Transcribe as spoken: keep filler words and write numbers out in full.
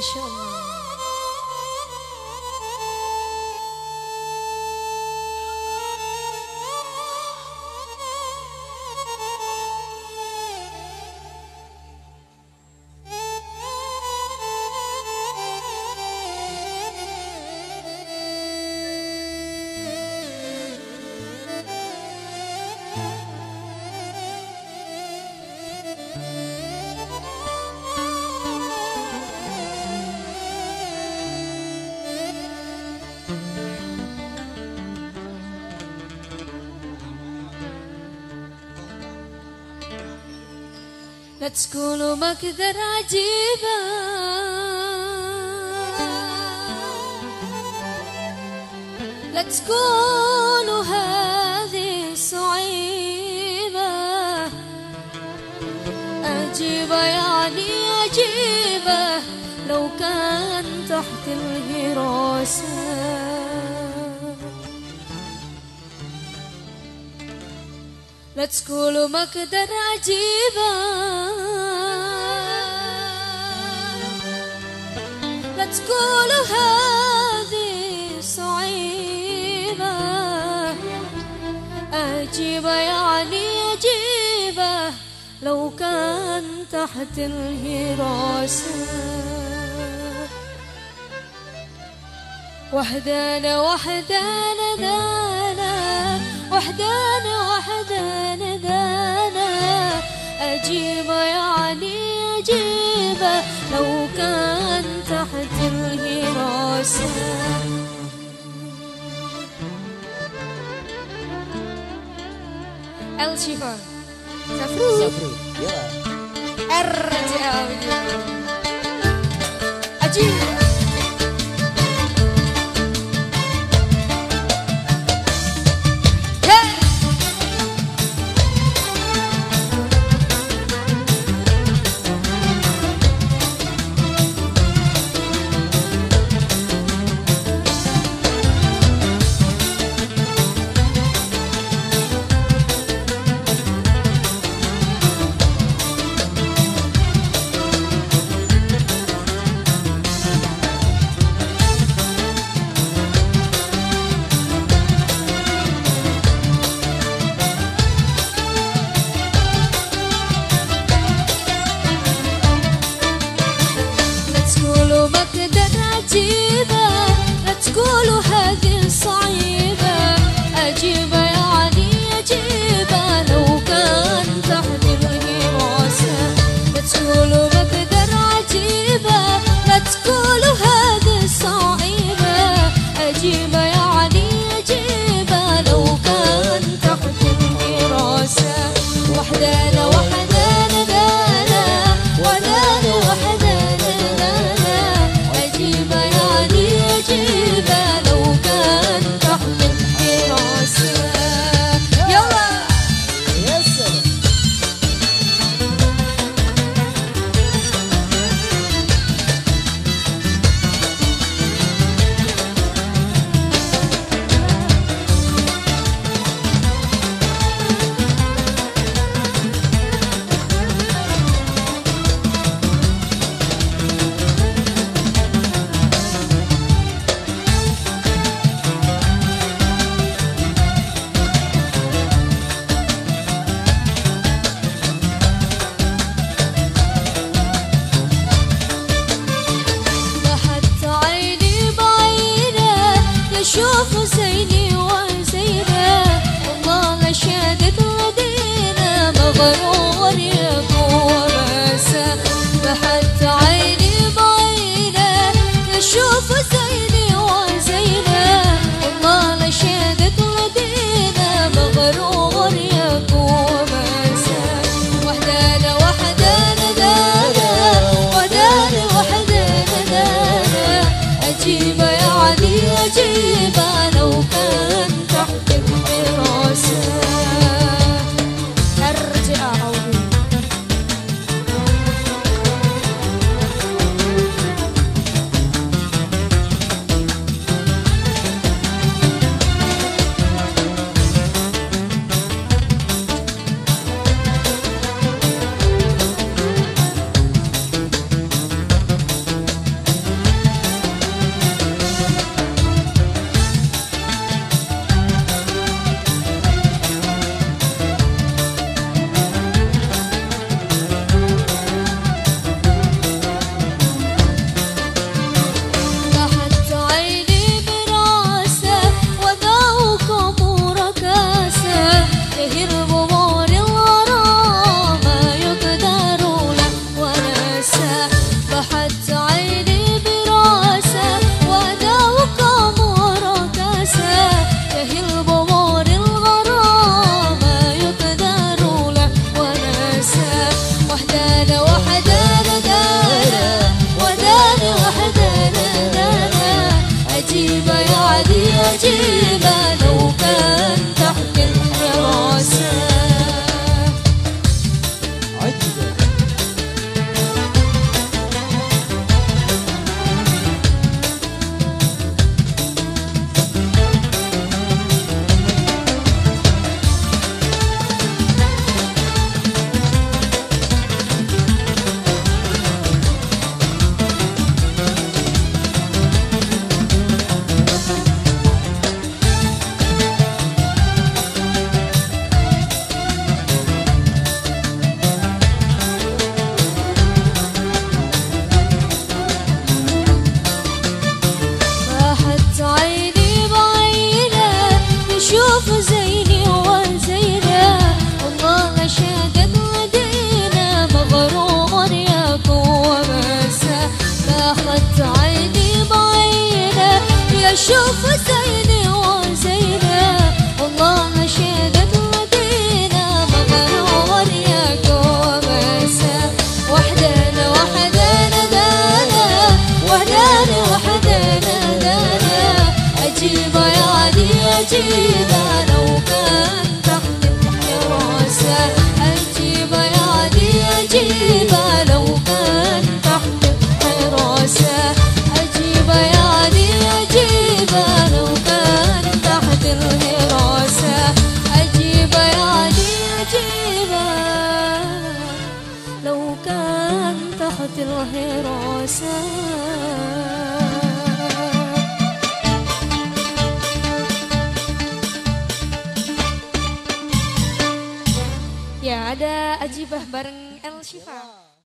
شاء الله. لا تقولوا ما كثر عجيبة، لا تقولوا هذه صعيبة، عجيبة يعني عجيبة لو كان تحت الهراسة. لا تقولوا ما قدر عجيبة، لا تقولوا هذه صعيبة، عجيبة يعني عجيبة لو كان تحت الهراسة. وحدانا وحدانا دانا، وحدانا وحدانا دانا، عجيبة يعني عجيبة لو كان تحت الهراسة. الشفا سافرو سافرو يلا ارجع عجيبة. عجيبة لا تقولوا هذه صعيبة، عجيبة يعني عجيبة لو كان تحت الهراسة. لا تقولوا بقدر عجيبة، لا تقولوا هذه صعيبة، عجيبة يعني عجيبة لو كان تحت الهراسة. وحدانا وحدانا دانا، ودانا وحدانا دانا، عجيبة يعني عجيبة لو كان تحت الهراسة. يلا يا سلام. شوفوا زيني وزينة، والله لا شادت ودينا مغرور يا قواسة. بحت عيني بعينة يشوفوا زيني وزينة، والله لا شادت ودينا مغرور يا قواسة. وحدانا وحدانا دانا، ودانا وحدانا دانا، عجيبة يعني عجيبة لو كان تحت الهراسة. ارجع عادي أجيبه لو كان تحت الحراسة. عجبة. شوف زيني وزينة والله نشيدت مدينة مغرور يا كومسة. وحدنا وحدنا دانا وحدنا وحدنا دانا أجيبه يا عادي أجيبه لو كان تحت الحراسة. أجيبه يا عادي أجيبه لو كان تحت الحراسة. أجيبه يا عادي أجيبه لو كان تحت الحراسة. أجيبه يا عادي أجيبه لو كان تحت الحراسة. Ya ada Ajibah bareng El Shifa.